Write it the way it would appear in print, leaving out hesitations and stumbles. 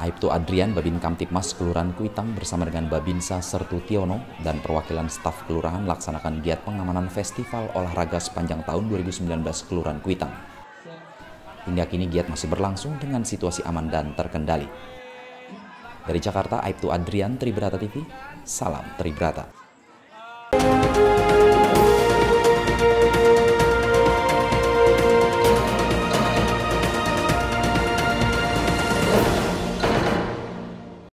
Aibtu Adrian, Babin Kamtipmas Kelurahan Kuitang bersama dengan Babinsa Sertutiono dan perwakilan staf kelurahan melaksanakan giat pengamanan Festival Olahraga sepanjang tahun 2019 Kelurahan Kuitang. Hingga kini giat masih berlangsung dengan situasi aman dan terkendali. Dari Jakarta, Aibtu Adrian, Tribrata TV, salam Tribrata.